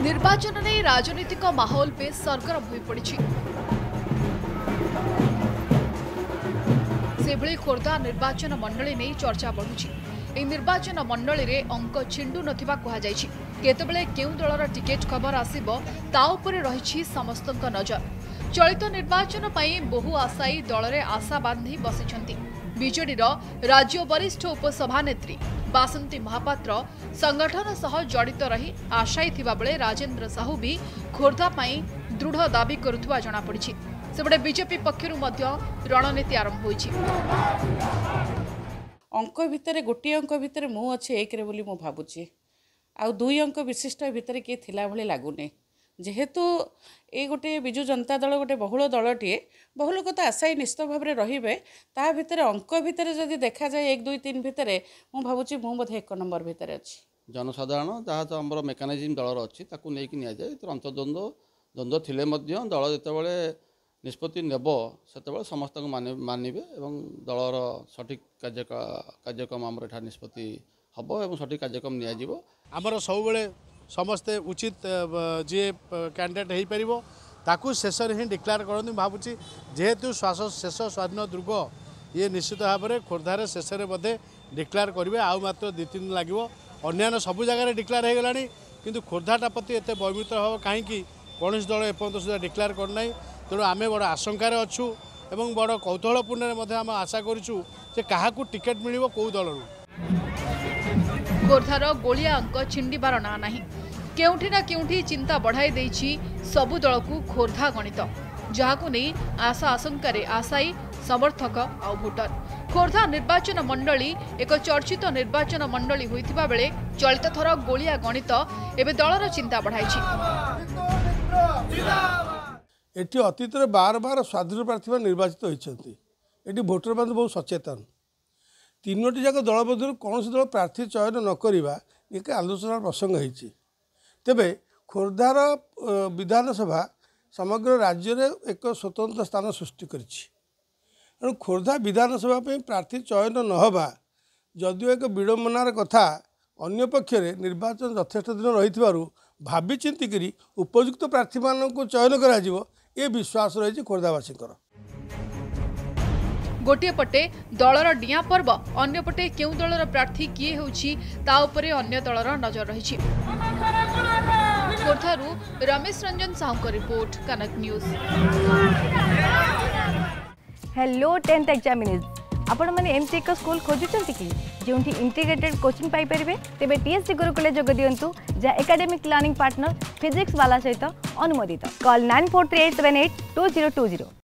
निर्वाचन में राजनीतिक माहौल बेस सरगरम हो पड़ी। खोर्धा निर्वाचन मंडली नहीं चर्चा बढ़ुची। निर्वाचन मंडली रे अंक छिंडु नथिबा कहा जायछि। केतेबेले केउ दलर टिकेट खबर आसीबो ता उपरे रहिछि समस्तक नजर। चलित निर्वाचन पई बहु आशायी दल रे आशा बांधी बसिछंती। बीजेडी राज्य वरिष्ठ उपसभानेत्री बासंती महापात्र संगठन सह जड़ित रही आशायी थिबा बेले राजेंद्र साहू भी खोर्धा पई दृढ़ दाबी करुथुवा जणा पड़िछि। सेबडे बीजेपी पक्षरु मध्य रणनीति आरंभ होइछि। अंक भितर गोटे अंक भितर मु अच्छे एक रे बोली मु भाबुछि आ दुई अंक विशिष्ट भितर किए थिला भली लागुने। जेहेतु ए गोटे बिजु जनता दल गोटे बहुल दलटीए बहुल कथा आशायी निश्चित भाव में रहिबे ता भितर अंक भितर जदि देखा जाए 1 2 3 भितर मु भाबुछि मु बोधे 1 नंबर भितर अछि। जनसाधारण जहाँ तो आम मेकानिजम दलर अच्छी ताकू नहीं कि जाए अंतर्द्वंद्व द्वंद्व थिले मध्य दल जितेबाला निष्पत्ति नेब से समस्त मानवे और दलर सठिक कार्यक्रम आम निष्पत्ति हम और सठिक कार्यक्रम निजी आमर सब समस्ते उचित जी कैंडिडेट हो पार ताकू शेष ही डिक्लेयर करते भावुँ जेहेतु श्वास शेष स्वाधीन दुर्ग ये निश्चित भाव में खोर्धार शेष में बोधे डिक्लेयर करेंगे आउ मात्र 2 3 दिन लगे अन्य सब जगह डिक्लेयर हो गलानी किंतु खोर्धाटा प्रति एत भयभीत भाव कहीं कौन दल एपर्त सुधा डिक्लेयर करना तेणु आम बड़ आशंकार अच्छु एवं बड़ कौतूहलपूर्ण आम आशा करूँ क्या टिकेट मिल कौ दल खोर्धार गोलिया अंक छिंडिबार ना नहीं। केउठी ना केउठी चिंता बढ़ाई देछि सबु दल को खोर्धा गणित जहाकु नहीं आशा आशंकार आशायी समर्थक आ भोटर। खोर्धा निर्वाचन मंडली एक चर्चित निर्वाचन मंडली होइतिबा बेले चलित थर गोलिया गणित एबे दलर चिंता बढ़ाइछि। एटी अतीत बार बार स्वाधीन प्रार्थी निर्वाचित होती एटी भोटर मैंने बहुत सचेतन। तीनोटी जाक दल मध्य कौन दल प्रार्थी चयन नक एक आलोचनार प्रसंग होती। तेबे खोर्धार विधानसभा समग्र राज्य में एक स्वतंत्र स्थान सृष्टि करी। खोर्धा विधानसभा प्रार्थी चयन नहबा जदिव एक विडंबनार कथा अन्य पक्षरे निर्वाचन यथेष्ट दिन रही भावी चिंतिकी उपयुक्त प्रार्थी मान चयन कर विश्वास रही खोर्धावासी। गोटे पटे दलर डिया पर्व अन्य पटे केउ दलर प्रार्थी किए होछि ता उपरे अन्य दलर नजर रही। खोर्धारू रमेश रंजन साहू को report Kanak news. Hello 10th examinees आपण माने एमसी एक स्कूल खोजुचंती कि जोंठी इंटीग्रेटेड कोचिंग पाई परिबे तेबे टीएससी गुरुकुल जोग दियंतु जा एकेडमिक लर्निंग पार्टनर फिजिक्स वाला सहित अनुमोदित। कॉल 9438782020।